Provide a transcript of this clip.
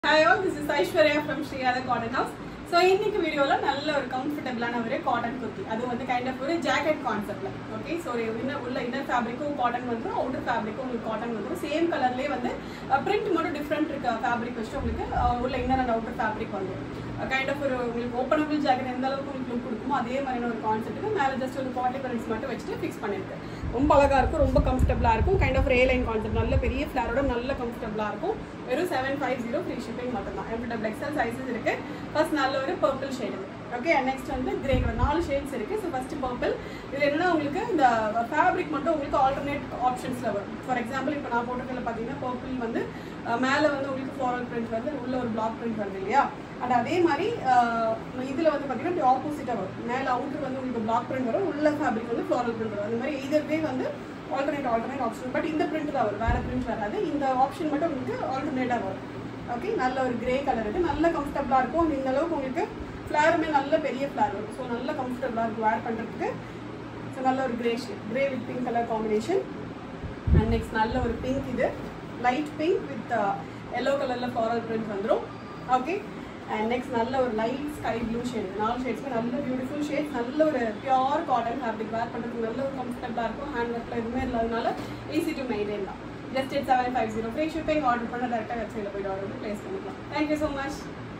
Hi all, this is Aishwarya from Shriyada Cotton House. So, in this video, I will comfortable cotton kurti. That is kind of a jacket concept. Okay, so inner fabric cotton, outer fabric cotton, same color print different fabric inner and outer fabric. A kind of openable jacket and the concept just potty prints fix comfortable kind of rail line concept flare comfortable 750 free shipping every double XL sizes first purple shade okay and next one gray color 4 shades so first purple the fabric alternate options for example if I purple floral print block print and அதே மாதிரி இதுல வந்து பாத்தீங்கன்னா opposite வரும் மேல outer வந்து உங்களுக்கு black print வரும் உள்ள ஃபேப்ரிக் வந்து ஃப்ளோரல் பிரிண்ட் வரும் அந்த மாதிரி either way வந்து ஆல்டர்னேட் ஆப்ஷன் பட் இந்த பிரிண்ட் தான் வரும் வேற பிரிண்ட் வராது இந்த ஆப்ஷன் மட்டும் உங்களுக்கு ஆல்டர்னேட்டா வரும் ஓகே நல்ல ஒரு கிரே கலர் இது நல்ல கம்ஃபர்ட்டபிளா இருக்கும் இந்த அளவுக்கு உங்களுக்கு ஃப்ளேருமே நல்ல பெரிய ஃப்ளேர் வரும் சோ நல்ல கம்ஃபர்ட்டபிளா இருக்கும் வேர் பண்றதுக்கு சோ நல்ல ஒரு grey shade grey with pink colour combination and next நல்ல ஒரு பிங்க் இது லைட் பிங்க் வித் yellow கலர்ல ஃப்ளோரல் பிரிண்ட் வந்துரும் okay and next nalla or light sky blue shade all shades nalla beautiful shade nalla or pure cotton fabric wear pandradhukku nalla comfortable irukum hand work la edume illadanaala easy to maintain da just 8750 free shipping order panna direct website la poi order place pannikalam thank you so much